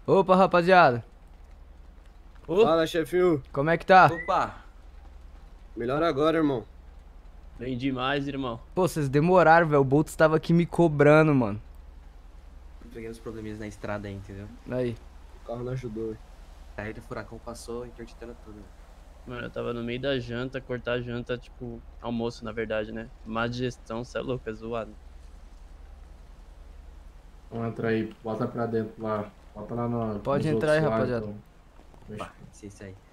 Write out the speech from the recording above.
Opa, rapaziada. Ô, Fala, chefinho. Como é que tá? opa, Melhor agora, irmão. bem demais, irmão. Pô, vocês demoraram, velho. O Bolt estava aqui me cobrando, mano. Peguei uns probleminhas na estrada aí, entendeu? Aí. O carro não ajudou. Aí o furacão passou interditando tudo. Mano, eu tava no meio da janta, cortar a janta, tipo, almoço, na verdade, né? Má digestão, cê é louco, é zoado. Então entra aí, bota pra dentro lá. Bota lá no, Pode nos entrar aí, outros lá, rapaziada. então. Opa, esse aí.